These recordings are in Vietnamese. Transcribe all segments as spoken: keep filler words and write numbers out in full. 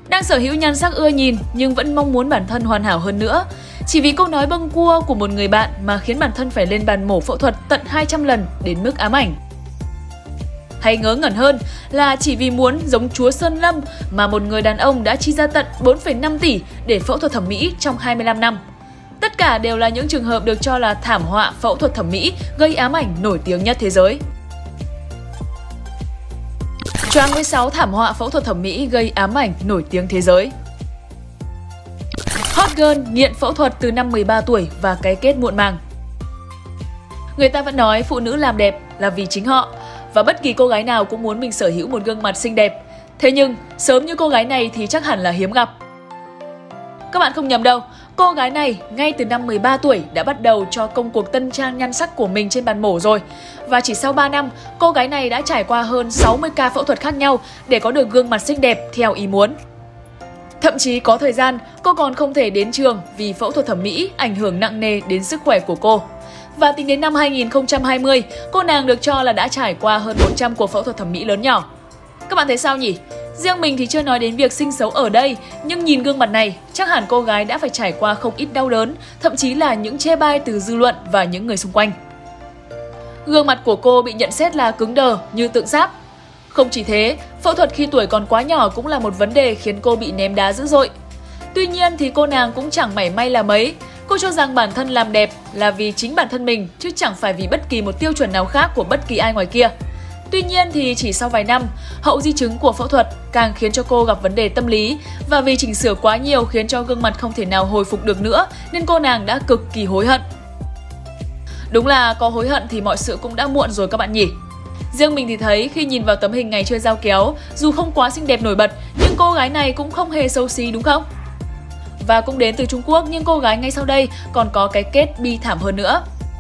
Đang sở hữu nhan sắc ưa nhìn nhưng vẫn mong muốn bản thân hoàn hảo hơn nữa. Chỉ vì câu nói bâng cua của một người bạn mà khiến bản thân phải lên bàn mổ phẫu thuật tận hai trăm lần đến mức ám ảnh. Hay ngớ ngẩn hơn là chỉ vì muốn giống chúa Sơn Lâm mà một người đàn ông đã chi ra tận bốn phẩy năm tỷ để phẫu thuật thẩm mỹ trong hai mươi lăm năm. Tất cả đều là những trường hợp được cho là thảm họa phẫu thuật thẩm mỹ gây ám ảnh nổi tiếng nhất thế giới. Choáng với sáu thảm họa phẫu thuật thẩm mỹ gây ám ảnh nổi tiếng thế giới. Hot girl nghiện phẫu thuật từ năm mười ba tuổi và cái kết muộn màng. Người ta vẫn nói phụ nữ làm đẹp là vì chính họ, và bất kỳ cô gái nào cũng muốn mình sở hữu một gương mặt xinh đẹp. Thế nhưng, sớm như cô gái này thì chắc hẳn là hiếm gặp. Các bạn không nhầm đâu, cô gái này ngay từ năm mười ba tuổi đã bắt đầu cho công cuộc tân trang nhan sắc của mình trên bàn mổ rồi. Và chỉ sau ba năm, cô gái này đã trải qua hơn sáu mươi ca phẫu thuật khác nhau để có được gương mặt xinh đẹp theo ý muốn. Thậm chí có thời gian, cô còn không thể đến trường vì phẫu thuật thẩm mỹ ảnh hưởng nặng nề đến sức khỏe của cô. Và tính đến năm hai nghìn không trăm hai mươi, cô nàng được cho là đã trải qua hơn một trăm cuộc phẫu thuật thẩm mỹ lớn nhỏ. Các bạn thấy sao nhỉ? Riêng mình thì chưa nói đến việc sinh xấu ở đây, nhưng nhìn gương mặt này, chắc hẳn cô gái đã phải trải qua không ít đau đớn, thậm chí là những chê bai từ dư luận và những người xung quanh. Gương mặt của cô bị nhận xét là cứng đờ như tượng sáp. Không chỉ thế, phẫu thuật khi tuổi còn quá nhỏ cũng là một vấn đề khiến cô bị ném đá dữ dội. Tuy nhiên thì cô nàng cũng chẳng mảy may là mấy. Cô cho rằng bản thân làm đẹp là vì chính bản thân mình chứ chẳng phải vì bất kỳ một tiêu chuẩn nào khác của bất kỳ ai ngoài kia. Tuy nhiên thì chỉ sau vài năm, hậu di chứng của phẫu thuật càng khiến cho cô gặp vấn đề tâm lý, và vì chỉnh sửa quá nhiều khiến cho gương mặt không thể nào hồi phục được nữa nên cô nàng đã cực kỳ hối hận. Đúng là có hối hận thì mọi sự cũng đã muộn rồi các bạn nhỉ. Riêng mình thì thấy khi nhìn vào tấm hình ngày chơi dao kéo, dù không quá xinh đẹp nổi bật nhưng cô gái này cũng không hề xấu xí đúng không? Và cũng đến từ Trung Quốc nhưng cô gái ngay sau đây còn có cái kết bi thảm hơn nữa.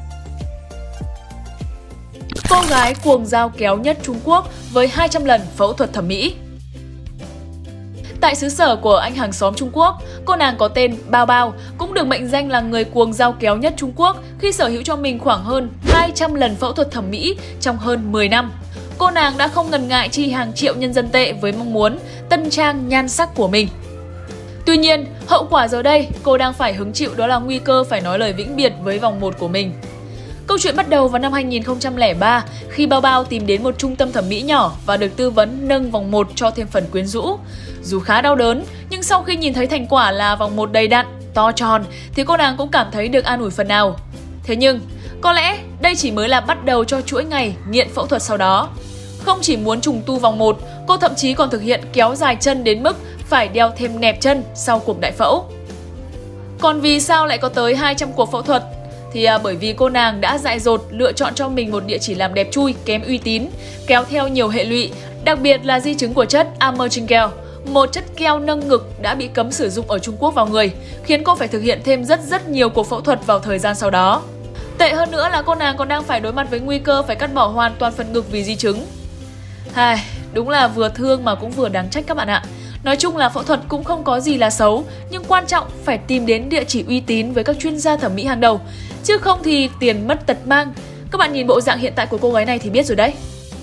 Cô gái cuồng dao kéo nhất Trung Quốc với hai trăm lần phẫu thuật thẩm mỹ. Tại xứ sở của anh hàng xóm Trung Quốc, cô nàng có tên Bao Bao, cũng được mệnh danh là người cuồng dao kéo nhất Trung Quốc khi sở hữu cho mình khoảng hơn hai trăm lần phẫu thuật thẩm mỹ trong hơn mười năm. Cô nàng đã không ngần ngại chi hàng triệu nhân dân tệ với mong muốn tân trang nhan sắc của mình. Tuy nhiên, hậu quả giờ đây cô đang phải hứng chịu đó là nguy cơ phải nói lời vĩnh biệt với vòng một của mình. Câu chuyện bắt đầu vào năm hai nghìn không trăm lẻ ba khi Bao Bao tìm đến một trung tâm thẩm mỹ nhỏ và được tư vấn nâng vòng một cho thêm phần quyến rũ. Dù khá đau đớn, nhưng sau khi nhìn thấy thành quả là vòng một đầy đặn, to tròn thì cô nàng cũng cảm thấy được an ủi phần nào. Thế nhưng, có lẽ đây chỉ mới là bắt đầu cho chuỗi ngày nghiện phẫu thuật sau đó. Không chỉ muốn trùng tu vòng một, cô thậm chí còn thực hiện kéo dài chân đến mức phải đeo thêm nẹp chân sau cuộc đại phẫu. Còn vì sao lại có tới hai trăm cuộc phẫu thuật? Thì à, bởi vì cô nàng đã dại dột lựa chọn cho mình một địa chỉ làm đẹp chui kém uy tín, kéo theo nhiều hệ lụy, đặc biệt là di chứng của chất Amergel, một chất keo nâng ngực đã bị cấm sử dụng ở Trung Quốc vào người, khiến cô phải thực hiện thêm rất rất nhiều cuộc phẫu thuật vào thời gian sau đó. Tệ hơn nữa là cô nàng còn đang phải đối mặt với nguy cơ phải cắt bỏ hoàn toàn phần ngực vì di chứng. Ai, đúng là vừa thương mà cũng vừa đáng trách các bạn ạ. Nói chung là phẫu thuật cũng không có gì là xấu, nhưng quan trọng phải tìm đến địa chỉ uy tín với các chuyên gia thẩm mỹ hàng đầu, chứ không thì tiền mất tật mang. Các bạn nhìn bộ dạng hiện tại của cô gái này thì biết rồi đấy.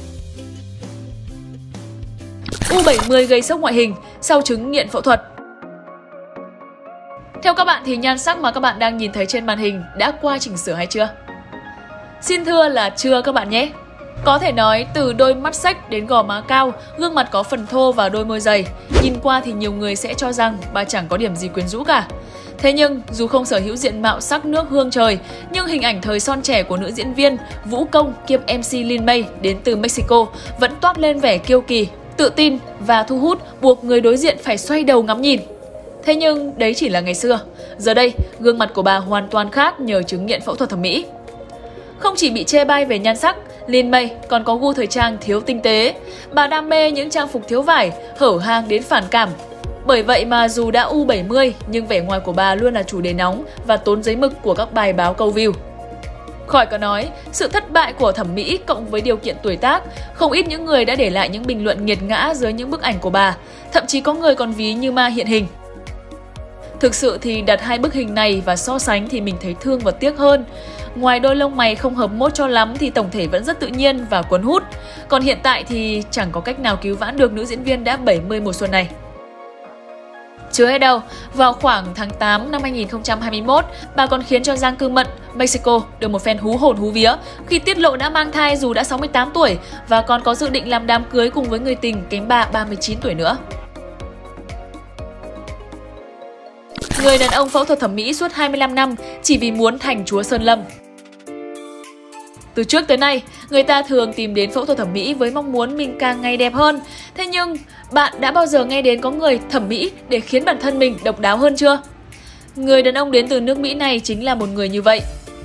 U bảy mươi gây sốc ngoại hình sau chứng nghiện phẫu thuật. Theo các bạn thì nhan sắc mà các bạn đang nhìn thấy trên màn hình đã qua chỉnh sửa hay chưa? Xin thưa là chưa các bạn nhé. Có thể nói từ đôi mắt xếch đến gò má cao, gương mặt có phần thô và đôi môi dày. Nhìn qua thì nhiều người sẽ cho rằng bà chẳng có điểm gì quyến rũ cả. Thế nhưng dù không sở hữu diện mạo sắc nước hương trời, nhưng hình ảnh thời son trẻ của nữ diễn viên, vũ công kiêm em xê Lin May đến từ Mexico vẫn toát lên vẻ kiêu kỳ, tự tin và thu hút, buộc người đối diện phải xoay đầu ngắm nhìn. Thế nhưng đấy chỉ là ngày xưa. Giờ đây, gương mặt của bà hoàn toàn khác nhờ chứng nghiện phẫu thuật thẩm mỹ. Không chỉ bị chê bai về nhan sắc, Lin May còn có gu thời trang thiếu tinh tế. Bà đam mê những trang phục thiếu vải, hở hang đến phản cảm. Bởi vậy mà dù đã U bảy mươi, nhưng vẻ ngoài của bà luôn là chủ đề nóng và tốn giấy mực của các bài báo câu view. Khỏi có nói, sự thất bại của thẩm mỹ cộng với điều kiện tuổi tác, không ít những người đã để lại những bình luận nghiệt ngã dưới những bức ảnh của bà. Thậm chí có người còn ví như ma hiện hình. Thực sự thì đặt hai bức hình này và so sánh thì mình thấy thương và tiếc hơn. Ngoài đôi lông mày không hợp mốt cho lắm thì tổng thể vẫn rất tự nhiên và cuốn hút. Còn hiện tại thì chẳng có cách nào cứu vãn được nữ diễn viên đã bảy mươi mùa xuân này. Chưa hết đâu, vào khoảng tháng tám năm hai nghìn không trăm hai mươi mốt, bà còn khiến cho Giang Cư Mận, Mexico được một phen hú hồn hú vía khi tiết lộ đã mang thai dù đã sáu mươi tám tuổi và còn có dự định làm đám cưới cùng với người tình kém bà ba mươi chín tuổi nữa. Người đàn ông phẫu thuật thẩm mỹ suốt hai mươi lăm năm chỉ vì muốn thành chúa Sơn Lâm. Từ trước tới nay, người ta thường tìm đến phẫu thuật thẩm mỹ với mong muốn mình càng ngày đẹp hơn. Thế nhưng, bạn đã bao giờ nghe đến có người thẩm mỹ để khiến bản thân mình độc đáo hơn chưa? Người đàn ông đến từ nước Mỹ này chính là một người như vậy.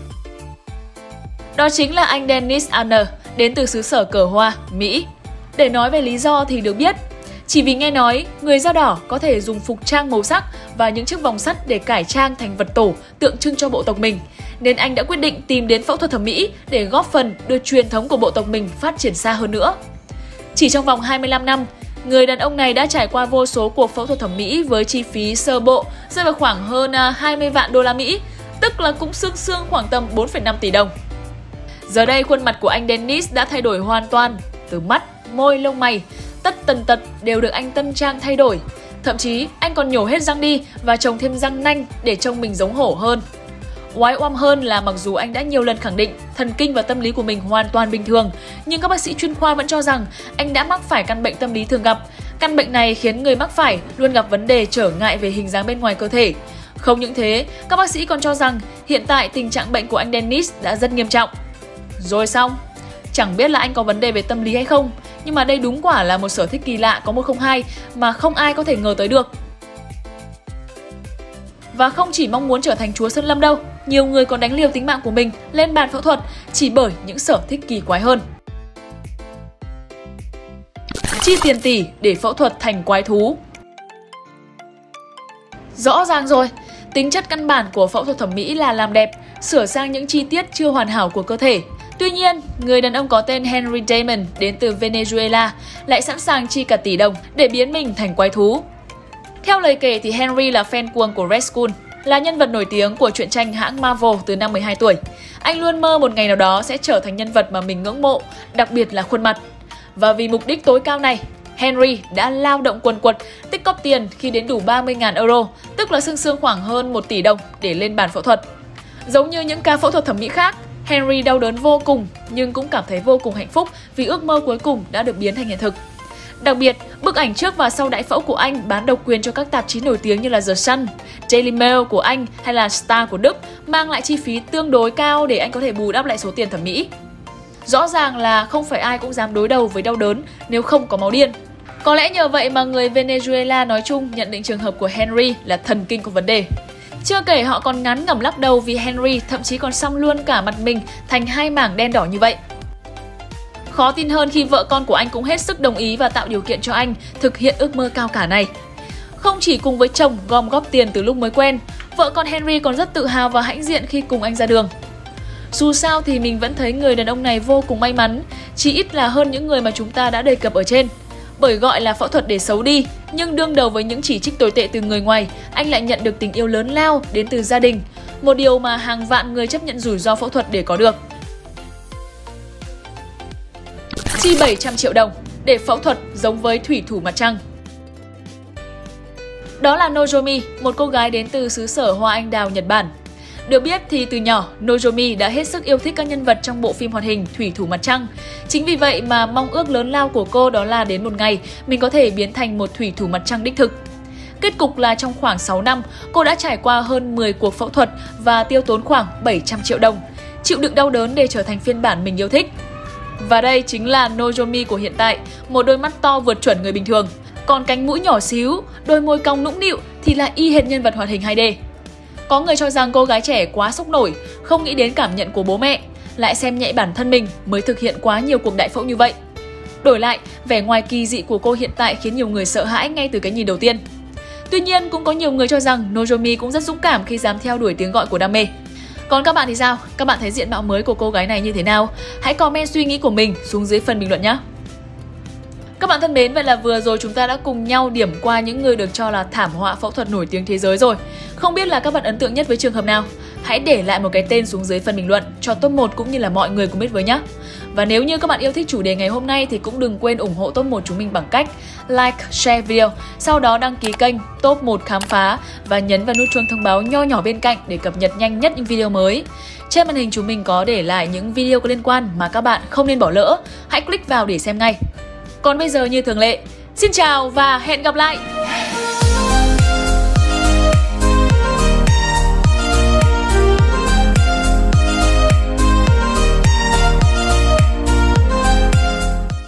Đó chính là anh Dennis Arner, đến từ xứ sở cờ hoa, Mỹ. Để nói về lý do thì được biết, chỉ vì nghe nói người da đỏ có thể dùng phục trang màu sắc và những chiếc vòng sắt để cải trang thành vật tổ tượng trưng cho bộ tộc mình, nên anh đã quyết định tìm đến phẫu thuật thẩm mỹ để góp phần đưa truyền thống của bộ tộc mình phát triển xa hơn nữa. Chỉ trong vòng hai mươi lăm năm, người đàn ông này đã trải qua vô số cuộc phẫu thuật thẩm mỹ với chi phí sơ bộ rơi vào khoảng hơn hai mươi vạn đô la Mỹ, tức là cũng xương xương khoảng tầm bốn phẩy năm tỷ đồng. Giờ đây khuôn mặt của anh Dennis đã thay đổi hoàn toàn, từ mắt, môi, lông mày, tất tần tật đều được anh tân trang thay đổi. Thậm chí anh còn nhổ hết răng đi và trồng thêm răng nanh để trông mình giống hổ hơn. Oái oăm hơn là mặc dù anh đã nhiều lần khẳng định thần kinh và tâm lý của mình hoàn toàn bình thường, nhưng các bác sĩ chuyên khoa vẫn cho rằng anh đã mắc phải căn bệnh tâm lý thường gặp. Căn bệnh này khiến người mắc phải luôn gặp vấn đề trở ngại về hình dáng bên ngoài cơ thể. Không những thế, các bác sĩ còn cho rằng hiện tại tình trạng bệnh của anh Dennis đã rất nghiêm trọng. Rồi xong, chẳng biết là anh có vấn đề về tâm lý hay không, nhưng mà đây đúng quả là một sở thích kỳ lạ có một không hai mà không ai có thể ngờ tới được. Và không chỉ mong muốn trở thành chúa Sơn Lâm đâu, nhiều người còn đánh liều tính mạng của mình lên bàn phẫu thuật chỉ bởi những sở thích kỳ quái hơn. Chi tiền tỷ để phẫu thuật thành quái thú. Rõ ràng rồi, tính chất căn bản của phẫu thuật thẩm mỹ là làm đẹp, sửa sang những chi tiết chưa hoàn hảo của cơ thể. Tuy nhiên, người đàn ông có tên Henry Damon đến từ Venezuela lại sẵn sàng chi cả tỷ đồng để biến mình thành quái thú. Theo lời kể thì Henry là fan cuồng của Red Skull, là nhân vật nổi tiếng của truyện tranh hãng Marvel từ năm mười hai tuổi. Anh luôn mơ một ngày nào đó sẽ trở thành nhân vật mà mình ngưỡng mộ, đặc biệt là khuôn mặt. Và vì mục đích tối cao này, Henry đã lao động quần quật, tích cóp tiền khi đến đủ ba mươi nghìn euro, tức là xương xương khoảng hơn một tỷ đồng để lên bàn phẫu thuật. Giống như những ca phẫu thuật thẩm mỹ khác, Henry đau đớn vô cùng nhưng cũng cảm thấy vô cùng hạnh phúc vì ước mơ cuối cùng đã được biến thành hiện thực. Đặc biệt, bức ảnh trước và sau đại phẫu của anh bán độc quyền cho các tạp chí nổi tiếng như là The Sun, Daily Mail của Anh hay là Star của Đức, mang lại chi phí tương đối cao để anh có thể bù đắp lại số tiền thẩm mỹ. Rõ ràng là không phải ai cũng dám đối đầu với đau đớn nếu không có máu điên. Có lẽ nhờ vậy mà người Venezuela nói chung nhận định trường hợp của Henry là thần kinh có vấn đề. Chưa kể họ còn ngán ngẩm lắc đầu vì Henry thậm chí còn xăm luôn cả mặt mình thành hai mảng đen đỏ như vậy. Khó tin hơn khi vợ con của anh cũng hết sức đồng ý và tạo điều kiện cho anh thực hiện ước mơ cao cả này. Không chỉ cùng với chồng gom góp tiền từ lúc mới quen, vợ con Henry còn rất tự hào và hãnh diện khi cùng anh ra đường. Dù sao thì mình vẫn thấy người đàn ông này vô cùng may mắn, chỉ ít là hơn những người mà chúng ta đã đề cập ở trên. Bởi gọi là phẫu thuật để xấu đi, nhưng đương đầu với những chỉ trích tồi tệ từ người ngoài, anh lại nhận được tình yêu lớn lao đến từ gia đình, một điều mà hàng vạn người chấp nhận rủi ro phẫu thuật để có được. Chi bảy trăm triệu đồng để phẫu thuật giống với thủy thủ mặt trăng. Đó là Nozomi, một cô gái đến từ xứ sở hoa anh đào Nhật Bản. Được biết thì từ nhỏ, Nozomi đã hết sức yêu thích các nhân vật trong bộ phim hoạt hình Thủy thủ mặt trăng. Chính vì vậy mà mong ước lớn lao của cô đó là đến một ngày mình có thể biến thành một thủy thủ mặt trăng đích thực. Kết cục là trong khoảng sáu năm, cô đã trải qua hơn mười cuộc phẫu thuật và tiêu tốn khoảng bảy trăm triệu đồng, chịu đựng đau đớn để trở thành phiên bản mình yêu thích. Và đây chính là Nozomi của hiện tại, một đôi mắt to vượt chuẩn người bình thường. Còn cánh mũi nhỏ xíu, đôi môi cong nũng nịu thì là y hệt nhân vật hoạt hình hai D. Có người cho rằng cô gái trẻ quá sốc nổi, không nghĩ đến cảm nhận của bố mẹ, lại xem nhẹ bản thân mình mới thực hiện quá nhiều cuộc đại phẫu như vậy. Đổi lại, vẻ ngoài kỳ dị của cô hiện tại khiến nhiều người sợ hãi ngay từ cái nhìn đầu tiên. Tuy nhiên, cũng có nhiều người cho rằng Nozomi cũng rất dũng cảm khi dám theo đuổi tiếng gọi của đam mê. Còn các bạn thì sao? Các bạn thấy diện mạo mới của cô gái này như thế nào? Hãy comment suy nghĩ của mình xuống dưới phần bình luận nhé! Các bạn thân mến, vậy là vừa rồi chúng ta đã cùng nhau điểm qua những người được cho là thảm họa phẫu thuật nổi tiếng thế giới rồi. Không biết là các bạn ấn tượng nhất với trường hợp nào? Hãy để lại một cái tên xuống dưới phần bình luận cho top một cũng như là mọi người cùng biết với nhé! Và nếu như các bạn yêu thích chủ đề ngày hôm nay thì cũng đừng quên ủng hộ top một chúng mình bằng cách like, share video, sau đó đăng ký kênh top một Khám Phá và nhấn vào nút chuông thông báo nho nhỏ bên cạnh để cập nhật nhanh nhất những video mới. Trên màn hình chúng mình có để lại những video có liên quan mà các bạn không nên bỏ lỡ. Hãy click vào để xem ngay. Còn bây giờ như thường lệ, xin chào và hẹn gặp lại!